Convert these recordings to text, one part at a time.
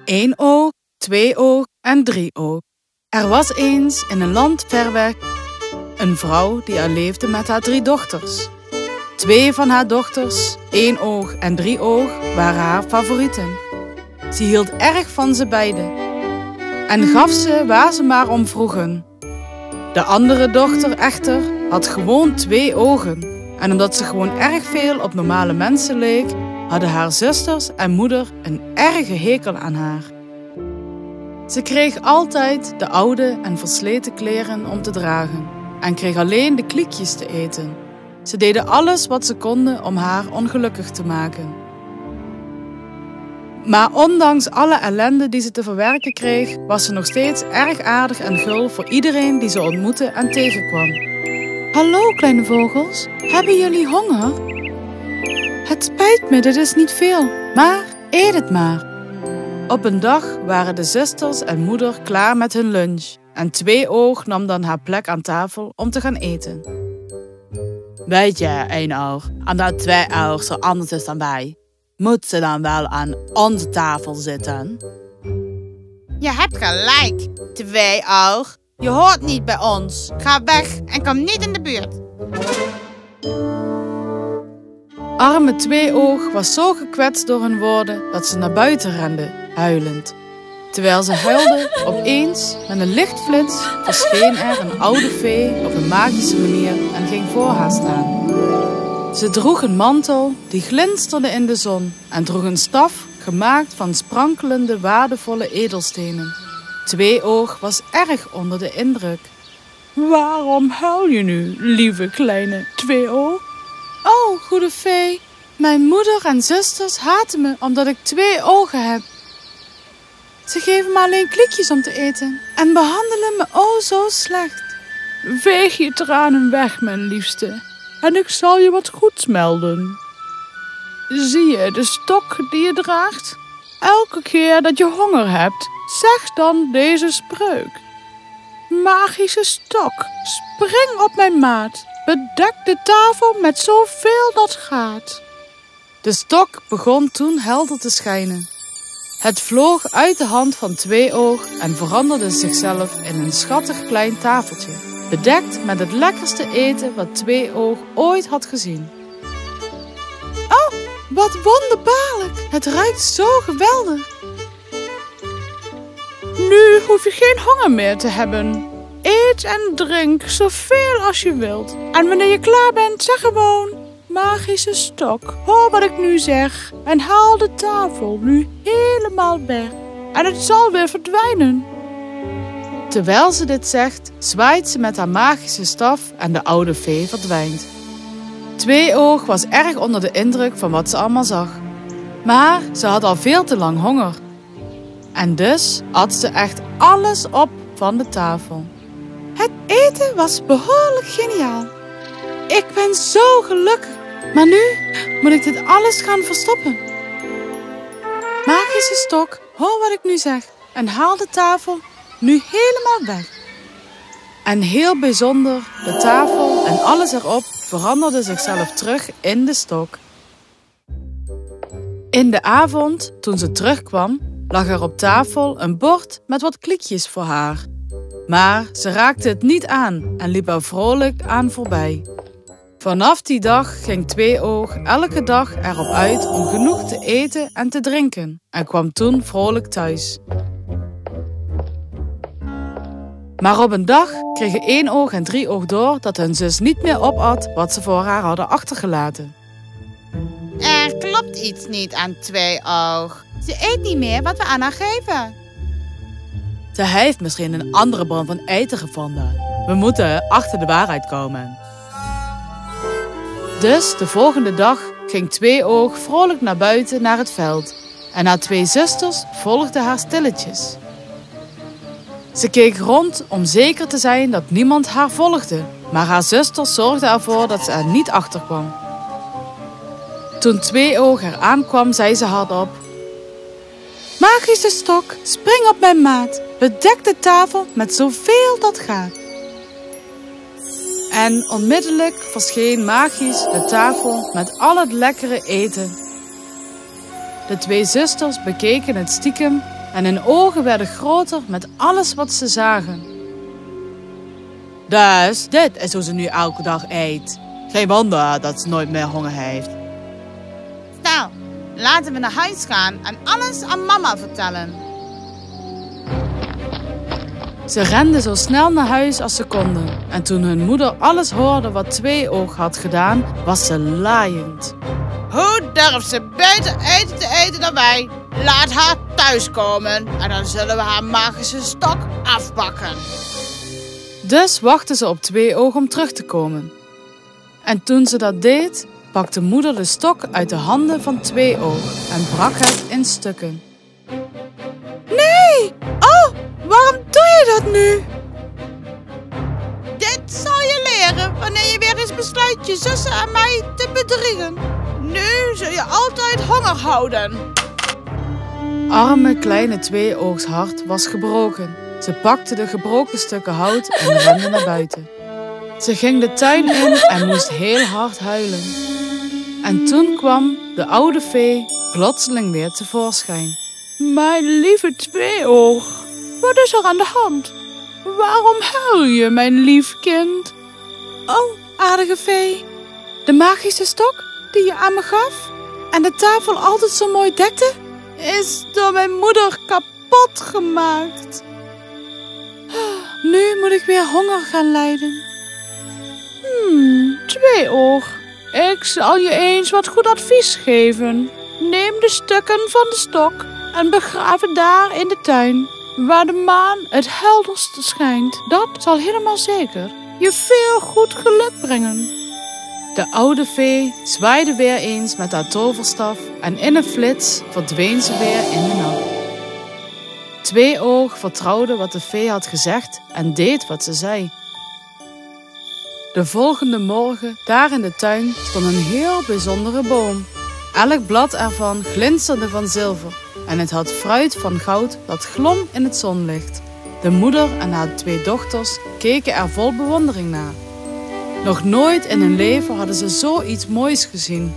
1 oog, 2 oog en 3 oog. Er was eens in een land ver weg een vrouw die er leefde met haar 3 dochters. 2 van haar dochters, 1 oog en 3 oog, waren haar favorieten. Ze hield erg van ze beiden en gaf ze waar ze maar om vroegen. De andere dochter echter had gewoon 2 ogen en omdat ze gewoon erg veel op normale mensen leek, hadden haar zusters en moeder een erge hekel aan haar. Ze kreeg altijd de oude en versleten kleren om te dragen en kreeg alleen de kliekjes te eten. Ze deden alles wat ze konden om haar ongelukkig te maken. Maar ondanks alle ellende die ze te verwerken kreeg, was ze nog steeds erg aardig en gul voor iedereen die ze ontmoette en tegenkwam. Hallo kleine vogels, hebben jullie honger? Het spijt me, dit is niet veel, maar eet het maar. Op een dag waren de zusters en moeder klaar met hun lunch en 2 oog nam dan haar plek aan tafel om te gaan eten. Weet je, 1 oog, omdat 2 oog zo anders is dan wij, moet ze dan wel aan onze tafel zitten? Je hebt gelijk, 2 oog. Je hoort niet bij ons. Ga weg en kom niet in de buurt. Arme 2 oog was zo gekwetst door hun woorden dat ze naar buiten rende, huilend. Terwijl ze huilde, opeens, met een lichtflits, verscheen er een oude fee op een magische manier en ging voor haar staan. Ze droeg een mantel die glinsterde in de zon en droeg een staf gemaakt van sprankelende, waardevolle edelstenen. 2 oog was erg onder de indruk. Waarom huil je nu, lieve kleine 2 oog? Oh, goede fee, mijn moeder en zusters haten me omdat ik 2 ogen heb. Ze geven me alleen kliekjes om te eten en behandelen me oh zo slecht. Veeg je tranen weg, mijn liefste, en ik zal je wat goeds melden. Zie je de stok die je draagt? Elke keer dat je honger hebt, zeg dan deze spreuk. Magische stok, spring op mijn maat, bedek de tafel met zoveel dat gaat. De stok begon toen helder te schijnen. Het vloog uit de hand van 2 oog en veranderde zichzelf in een schattig klein tafeltje, bedekt met het lekkerste eten wat 2 oog ooit had gezien. Oh, wat wonderbaarlijk! Het ruikt zo geweldig! Nu hoef je geen honger meer te hebben. Eet en drink zoveel als je wilt. En wanneer je klaar bent, zeg gewoon: magische stok, hoor wat ik nu zeg en haal de tafel nu helemaal weg. En het zal weer verdwijnen. Terwijl ze dit zegt, zwaait ze met haar magische staf en de oude fee verdwijnt. 2 oog was erg onder de indruk van wat ze allemaal zag. Maar ze had al veel te lang honger. En dus at ze echt alles op van de tafel. Het eten was behoorlijk geniaal. Ik ben zo gelukkig. Maar nu moet ik dit alles gaan verstoppen. Magische stok, hoor wat ik nu zeg en haal de tafel nu helemaal weg. En heel bijzonder, de tafel en alles erop veranderde zichzelf terug in de stok. In de avond, toen ze terugkwam, lag er op tafel een bord met wat kliekjes voor haar. Maar ze raakte het niet aan en liep er vrolijk aan voorbij. Vanaf die dag ging 2 oog elke dag erop uit om genoeg te eten en te drinken en kwam toen vrolijk thuis. Maar op een dag kregen 1 oog en 3 oog door dat hun zus niet meer opat wat ze voor haar hadden achtergelaten. Er klopt iets niet aan 2 oog. Ze eet niet meer wat we aan haar geven. Ze heeft misschien een andere bron van eten gevonden. We moeten achter de waarheid komen. Dus de volgende dag ging 2 oog vrolijk naar buiten naar het veld. En haar 2 zusters volgden haar stilletjes. Ze keek rond om zeker te zijn dat niemand haar volgde. Maar haar zusters zorgden ervoor dat ze er niet achter kwam. Toen 2 oog er aankwam, zei ze hardop: magische stok, spring op mijn maat. Bedek de tafel met zoveel dat gaat. En onmiddellijk verscheen magisch de tafel met al het lekkere eten. De 2 zusters bekeken het stiekem en hun ogen werden groter met alles wat ze zagen. Dus dit is hoe ze nu elke dag eet. Geen wonder dat ze nooit meer honger heeft. Nou, laten we naar huis gaan en alles aan mama vertellen. Ze renden zo snel naar huis als ze konden. En toen hun moeder alles hoorde wat Tweeoog had gedaan, was ze laaiend. Hoe durft ze beter eten te eten dan wij? Laat haar thuiskomen en dan zullen we haar magische stok afpakken. Dus wachtte ze op Tweeoog om terug te komen. En toen ze dat deed, pakte moeder de stok uit de handen van Tweeoog en brak het in stukken. Nee! Oh, waarom doe je dat nu? Dit zal je leren wanneer je weer eens besluit je zussen en mij te bedriegen. Nu zul je altijd honger houden. Arme kleine Tweeoogs hart was gebroken. Ze pakte de gebroken stukken hout en rende naar buiten. Ze ging de tuin in en moest heel hard huilen. En toen kwam de oude vee plotseling weer tevoorschijn. Mijn lieve Tweeoog, wat is er aan de hand? Waarom huil je, mijn lief kind? Oh, aardige vee, de magische stok die je aan me gaf en de tafel altijd zo mooi dekte, is door mijn moeder kapot gemaakt. Nu moet ik weer honger gaan lijden. Tweeoog, ik zal je eens wat goed advies geven. Neem de stukken van de stok en begraaf het daar in de tuin, waar de maan het helderst schijnt. Dat zal helemaal zeker je veel goed geluk brengen. De oude vee zwaaide weer eens met haar toverstaf en in een flits verdween ze weer in de nacht. Tweeoog vertrouwde wat de vee had gezegd en deed wat ze zei. De volgende morgen, daar in de tuin, stond een heel bijzondere boom. Elk blad ervan glinsterde van zilver en het had fruit van goud dat glom in het zonlicht. De moeder en haar 2 dochters keken er vol bewondering naar. Nog nooit in hun leven hadden ze zoiets moois gezien.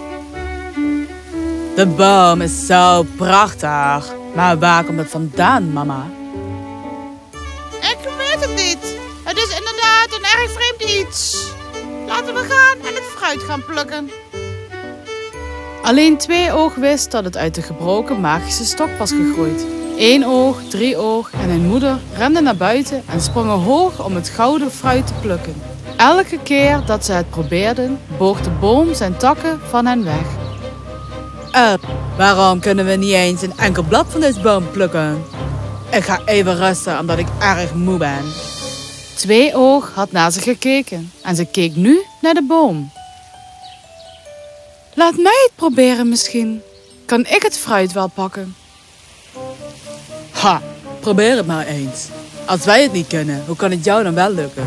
De boom is zo prachtig, maar waar komt het vandaan, mama? Ik weet het niet. Het is inderdaad een erg vreemd iets. Laten we gaan en het fruit gaan plukken. Alleen Tweeoog wist dat het uit de gebroken magische stok was gegroeid. Eenoog, Drieoog en hun moeder renden naar buiten en sprongen hoog om het gouden fruit te plukken. Elke keer dat ze het probeerden, boog de boom zijn takken van hen weg. Waarom kunnen we niet eens een enkel blad van deze boom plukken? Ik ga even rusten omdat ik erg moe ben. Tweeoog had naar ze gekeken en ze keek nu naar de boom. Laat mij het proberen misschien. Kan ik het fruit wel pakken? Ha, probeer het maar eens. Als wij het niet kunnen, hoe kan het jou dan wel lukken?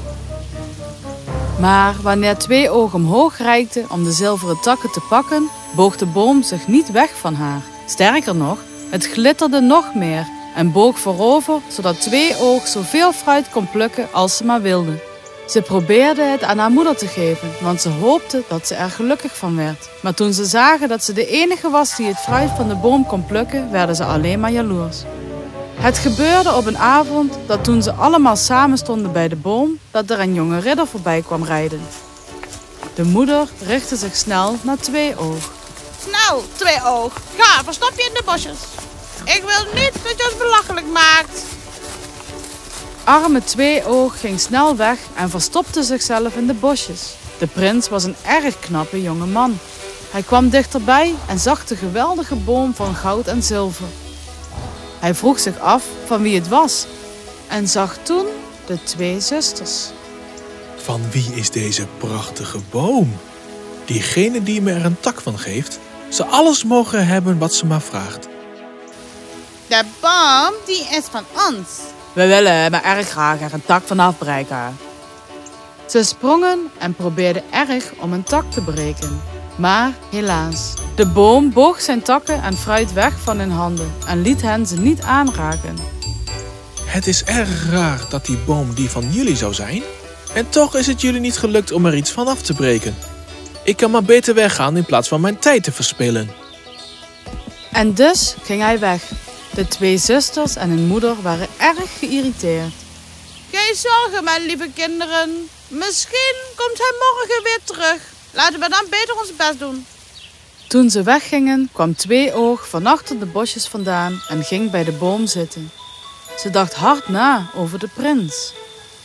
Maar wanneer Tweeoog omhoog reikte om de zilveren takken te pakken, boog de boom zich niet weg van haar. Sterker nog, het glitterde nog meer en boog voorover, zodat Tweeoog zoveel fruit kon plukken als ze maar wilde. Ze probeerde het aan haar moeder te geven, want ze hoopte dat ze er gelukkig van werd. Maar toen ze zagen dat ze de enige was die het fruit van de boom kon plukken, werden ze alleen maar jaloers. Het gebeurde op een avond dat toen ze allemaal samen stonden bij de boom, dat er een jonge ridder voorbij kwam rijden. De moeder richtte zich snel naar Tweeoog. Snel, Tweeoog. Ga, verstop je in de bosjes. Ik wil niet dat je ons belachelijk maakt. Arme Tweeoog ging snel weg en verstopte zichzelf in de bosjes. De prins was een erg knappe jonge man. Hij kwam dichterbij en zag de geweldige boom van goud en zilver. Hij vroeg zich af van wie het was en zag toen de 2 zusters. Van wie is deze prachtige boom? Diegene die me er een tak van geeft, zal alles mogen hebben wat ze maar vraagt. De boom, die is van ons. We willen maar erg graag er een tak van afbreken. Ze sprongen en probeerden erg om een tak te breken. Maar helaas, de boom boog zijn takken en fruit weg van hun handen en liet hen ze niet aanraken. Het is erg raar dat die boom die van jullie zou zijn. En toch is het jullie niet gelukt om er iets van af te breken. Ik kan maar beter weggaan in plaats van mijn tijd te verspillen. En dus ging hij weg. De 2 zusters en hun moeder waren erg geïrriteerd. Geen zorgen, mijn lieve kinderen. Misschien komt hij morgen weer terug. Laten we dan beter ons best doen. Toen ze weggingen, kwam Tweeoog van achter de bosjes vandaan en ging bij de boom zitten. Ze dacht hard na over de prins.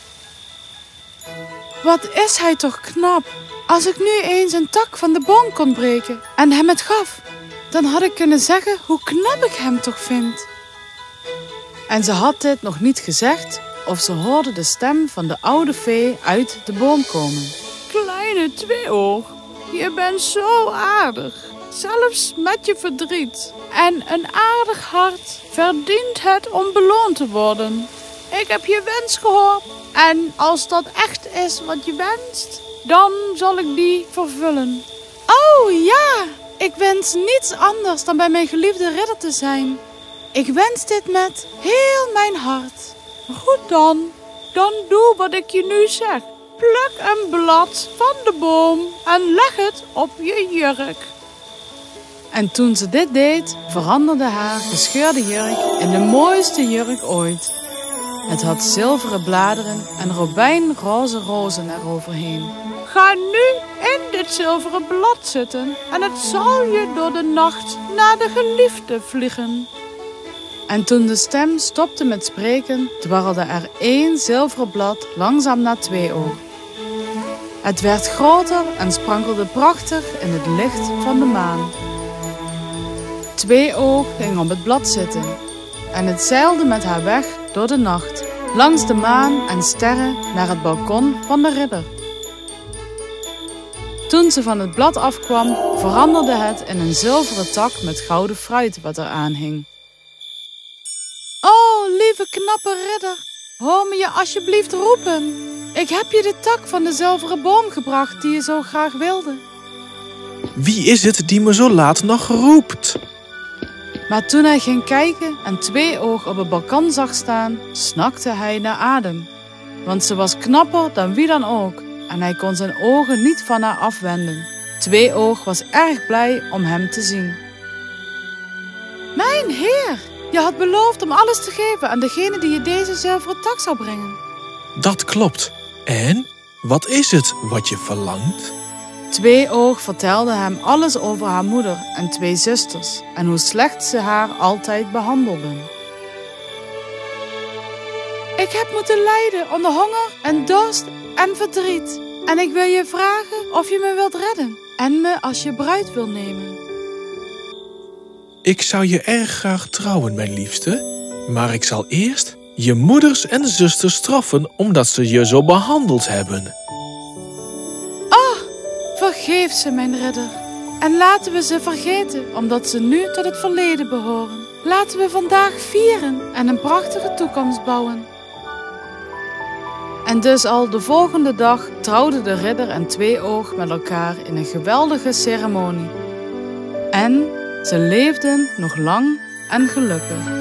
Wat is hij toch knap! Als ik nu eens een tak van de boom kon breken en hem het gaf, dan had ik kunnen zeggen hoe knap ik hem toch vind. En ze had dit nog niet gezegd of ze hoorde de stem van de oude fee uit de boom komen. Kleine Tweeoog, je bent zo aardig. Zelfs met je verdriet. En een aardig hart verdient het om beloond te worden. Ik heb je wens gehoord. En als dat echt is wat je wenst, dan zal ik die vervullen. Oh ja, ik wens niets anders dan bij mijn geliefde ridder te zijn. Ik wens dit met heel mijn hart. Goed dan doe wat ik je nu zeg. Pluk een blad van de boom en leg het op je jurk. En toen ze dit deed, veranderde haar gescheurde jurk in de mooiste jurk ooit. Het had zilveren bladeren en robijnroze rozen eroverheen. Ga nu in dit zilveren blad zitten en het zal je door de nacht naar de geliefde vliegen. En toen de stem stopte met spreken, dwarrelde er 1 zilveren blad langzaam naar Tweeoog. Het werd groter en sprankelde prachtig in het licht van de maan. Tweeoog ging op het blad zitten en het zeilde met haar weg door de nacht, langs de maan en sterren naar het balkon van de ridder. Toen ze van het blad afkwam, veranderde het in een zilveren tak met gouden fruit wat er aan hing. Oh, lieve knappe ridder, hoor me je alsjeblieft roepen. Ik heb je de tak van de zilveren boom gebracht die je zo graag wilde. Wie is het die me zo laat nog roept? Maar toen hij ging kijken en Tweeoog op het balkon zag staan, snakte hij naar adem. Want ze was knapper dan wie dan ook en hij kon zijn ogen niet van haar afwenden. Tweeoog was erg blij om hem te zien. Mijn heer, je had beloofd om alles te geven aan degene die je deze zilveren tak zou brengen. Dat klopt. En? Wat is het wat je verlangt? Tweeoog vertelde hem alles over haar moeder en 2 zusters en hoe slecht ze haar altijd behandelden. Ik heb moeten lijden onder honger en dorst en verdriet. En ik wil je vragen of je me wilt redden en me als je bruid wil nemen. Ik zou je erg graag trouwen, mijn liefste. Maar ik zal eerst je moeders en zusters straffen omdat ze je zo behandeld hebben. Vergeef ze, mijn ridder. En laten we ze vergeten, omdat ze nu tot het verleden behoren. Laten we vandaag vieren en een prachtige toekomst bouwen. En dus al de volgende dag trouwden de ridder en Tweeoog met elkaar in een geweldige ceremonie. En ze leefden nog lang en gelukkig.